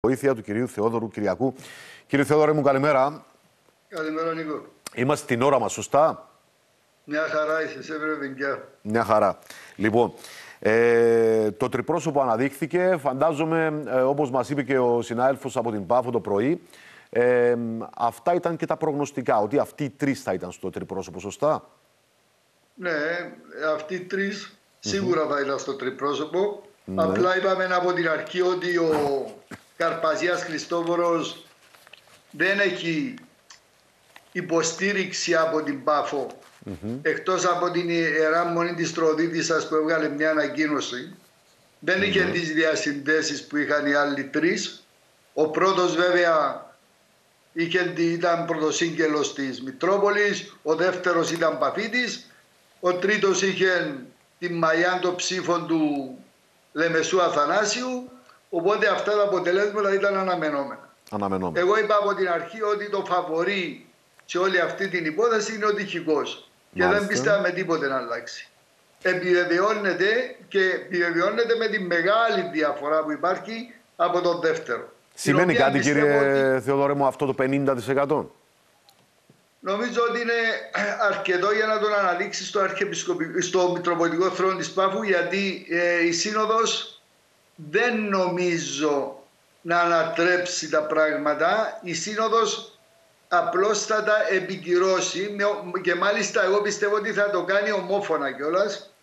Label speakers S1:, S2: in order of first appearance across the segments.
S1: Βοήθεια του κυρίου Θεόδωρου Κυριακού. Κύριε Θεόδωρε μου, καλημέρα.
S2: Καλημέρα, Νίκο.
S1: Είμαστε στην ώρα μας, σωστά?
S2: Μια χαρά είσαι, σε βρε.
S1: Μια χαρά. Λοιπόν, το τριπρόσωπο αναδείχθηκε, φαντάζομαι, όπως μας είπε και ο συνάδελφος από την Πάφο το πρωί, αυτά ήταν και τα προγνωστικά, ότι αυτοί οι τρεις θα ήταν στο τριπρόσωπο, σωστά?
S2: Ναι, αυτοί οι τρεις σίγουρα θα ήταν στο τριπρόσωπο.
S1: Ναι.
S2: Απλά είπαμε από την αρχή ότι ο Καρπαζίας Χριστόφορος δεν έχει υποστήριξη από την Πάφο. Εκτός από την Ιερά Μονή της Τροδίτισσας που έβγαλε μια ανακοίνωση. Δεν είχε τις διασυνδέσεις που είχαν οι άλλοι τρεις. Ο πρώτος βέβαια ήταν πρωτοσύγγελος της Μητρόπολης, ο δεύτερος ήταν Παφίτης, ο τρίτος είχε την μαγιά των ψήφων του Λεμεσού Αθανάσιου, οπότε αυτά τα αποτελέσματα ήταν αναμενόμενα. Εγώ είπα από την αρχή ότι το φαβορί σε όλη αυτή την υπόθεση είναι ο Τυχικός και δεν πιστεύαμε τίποτε να αλλάξει. Επιβεβαιώνεται και επιβεβαιώνεται με τη μεγάλη διαφορά που υπάρχει από τον δεύτερο.
S1: Σημαίνει κάτι, κύριε Θεοδωρέ μου, αυτό το 50%?
S2: Νομίζω ότι είναι αρκετό για να τον αναδείξει στο Μητροπολιτικό Θρόνο της Πάφου, γιατί η Σύνοδος δεν νομίζω να ανατρέψει τα πράγματα. Η Σύνοδος απλώς θα τα επικυρώσει και μάλιστα εγώ πιστεύω ότι θα το κάνει ομόφωνα κιόλας.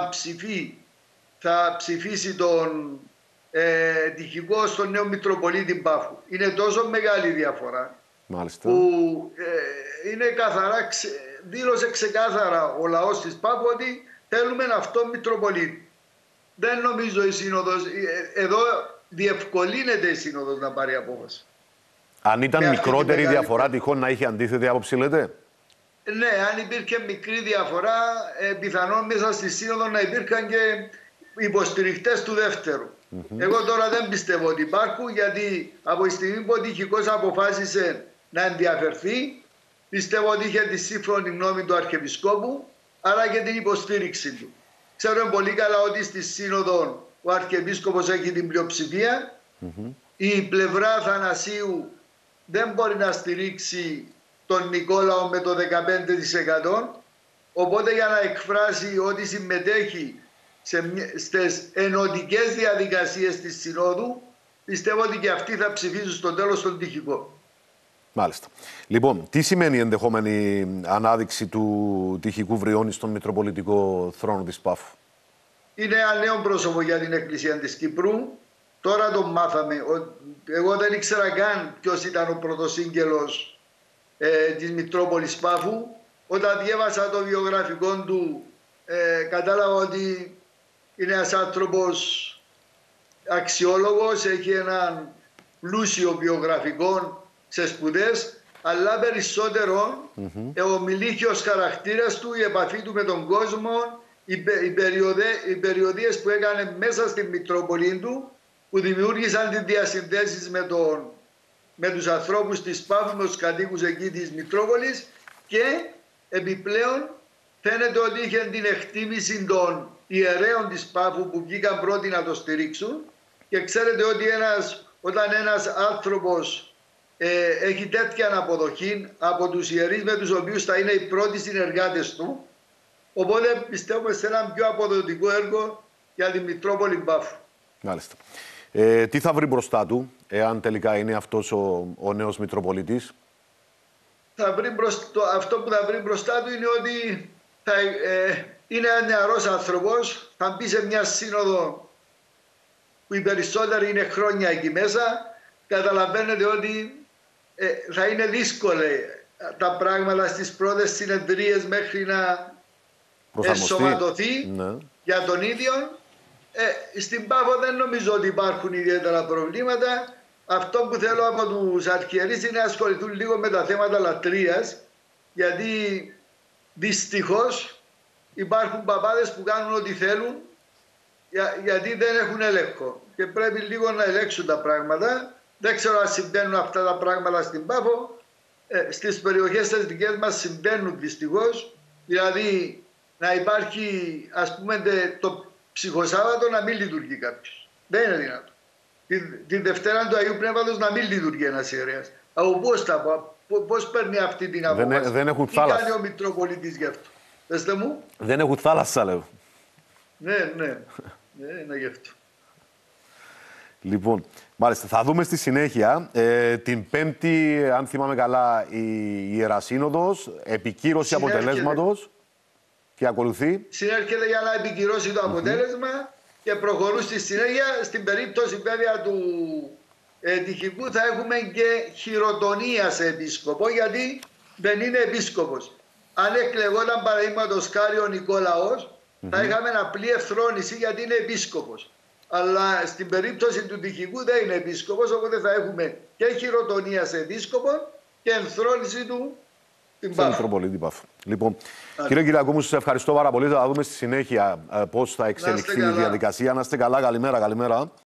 S2: Θα ψηφίσει τον Τυχικό στον νέο Μητροπολίτη Πάφου. Είναι τόσο μεγάλη διαφορά.
S1: Μάλιστα.
S2: Που είναι καθαρά, δήλωσε ξεκάθαρα ο λαός της Πάφου ότι θέλουμε αυτό Μητροπολίτη. Δεν νομίζω η Σύνοδος, εδώ διευκολύνεται η Σύνοδος να πάρει απόφαση.
S1: Αν ήταν μικρότερη διαφορά, τυχόν να είχε αντίθετη άποψη, λέτε?
S2: Ναι, αν υπήρχε μικρή διαφορά, πιθανόν μέσα στη Σύνοδο να υπήρχαν και υποστηριχτές του δεύτερου. Εγώ τώρα δεν πιστεύω ότι υπάρχουν, γιατί από τη στιγμή που ο Τυχικός αποφάσισε να ενδιαφερθεί, πιστεύω ότι είχε τη σύμφωνη γνώμη του Αρχιεπισκόπου, άρα και την υποστήριξη του. Ξέρω πολύ καλά ότι στη Σύνοδο ο Αρχιεπίσκοπος έχει την πλειοψηφία. Η πλευρά Αθανασίου δεν μπορεί να στηρίξει τον Νικόλαο με το 15%. Οπότε για να εκφράσει ότι συμμετέχει στις ενωτικές διαδικασίες της Συνόδου, πιστεύω ότι και αυτοί θα ψηφίσουν στο τέλος τον Τυχικό.
S1: Μάλιστα. Λοιπόν, τι σημαίνει η ενδεχόμενη ανάδειξη του Τυχικού Βριώνη στον Μητροπολιτικό Θρόνο της Πάφου?
S2: Είναι ένα νέο πρόσωπο για την Εκκλησία της Κύπρου. Τώρα τον μάθαμε. Εγώ δεν ήξερα καν ποιος ήταν ο πρωτοσύγγελος της Μητρόπολης Πάφου. Όταν διέβασα το βιογραφικό του, κατάλαβα ότι είναι ένας άνθρωπος αξιόλογος, έχει έναν πλούσιο βιογραφικό σε σπουδές, αλλά περισσότερο ο μιλίχιος χαρακτήρας του, η επαφή του με τον κόσμο, οι περιοδίες που έκανε μέσα στην Μητρόπολη του, που δημιούργησαν τις διασυνδέσεις με τους ανθρώπους της Πάφου, με τους κατοίκους εκεί της Μητρόπολης, και επιπλέον φαίνεται ότι είχε την εκτίμηση των ιερέων της Πάφου που βγήκαν πρώτοι να το στηρίξουν, και ξέρετε ότι όταν ένας άνθρωπος έχει τέτοια αποδοχή από τους ιερείς με τους οποίους θα είναι οι πρώτοι συνεργάτες του, οπότε πιστεύουμε σε έναν πιο αποδοτικό έργο για τη Μητρόπολη Πάφου.
S1: Μάλιστα. Τι θα βρει μπροστά του, εάν τελικά είναι αυτός ο νέος Μητροπολιτής?
S2: Αυτό που θα βρει μπροστά του είναι ότι είναι ένας νεαρός άνθρωπος, θα μπει σε μια σύνοδο που οι περισσότεροι είναι χρόνια εκεί μέσα. Καταλαβαίνετε ότι θα είναι δύσκολα τα πράγματα στις πρώτες συνεδρίες μέχρι να ενσωματωθεί για τον ίδιο. Στην Πάφο δεν νομίζω ότι υπάρχουν ιδιαίτερα προβλήματα. Αυτό που θέλω από τους αρχιερείς είναι να ασχοληθούν λίγο με τα θέματα λατρείας, γιατί δυστυχώς υπάρχουν παπάδες που κάνουν ό,τι θέλουν, γιατί δεν έχουν έλεγχο και πρέπει λίγο να ελέγξουν τα πράγματα. Δεν ξέρω αν συμβαίνουν αυτά τα πράγματα στην Πάφο. Στις περιοχές τις δικές μας συμβαίνουν δυστυχώς, δηλαδή να υπάρχει, ας πούμε, το ψυχοσάββατο να μην λειτουργεί κάποιος. Δεν είναι δυνατό. τη Δευτέρα του Αγίου Πνεύματος να μην λειτουργεί ένας ιερέας. Από πώς παίρνει αυτή την απόφαση?
S1: Δεν έχουν
S2: τι
S1: θάλασσα.
S2: κάνει ο Μητροπολίτης γι' αυτό? Πεςτε μου.
S1: Δεν έχουν θάλασσα, λέω.
S2: Ναι, είναι γι' αυτό.
S1: Λοιπόν, μάλιστα, θα δούμε στη συνέχεια. Την Πέμπτη, αν θυμάμαι καλά, η Ιερασύνοδος, επικύρωση αποτελέσματος και ακολουθεί.
S2: Συνέρχεται για να επικυρώσει το αποτέλεσμα και προχωρούν στη συνέχεια. Στην περίπτωση βέβαια του τυχικού θα έχουμε και χειροτονία σε επίσκοπο, γιατί δεν είναι επίσκοπος. Αν εκλεγόταν παραδείγματος χάρη ο Νικόλαος, θα είχαμε απλή ευθρόνηση γιατί είναι επίσκοπος. Αλλά στην περίπτωση του τυχικού δεν είναι επίσκοπος, οπότε θα έχουμε και χειροτονία σε επίσκοπο και ενθρόνηση του στην Πάφο.
S1: Μητροπολίτη Πάφου. Λοιπόν, κύριε Κυριακού, σας ευχαριστώ πάρα πολύ. Θα δούμε στη συνέχεια πώς θα εξελιχθεί η διαδικασία. Να είστε καλά. Καλημέρα.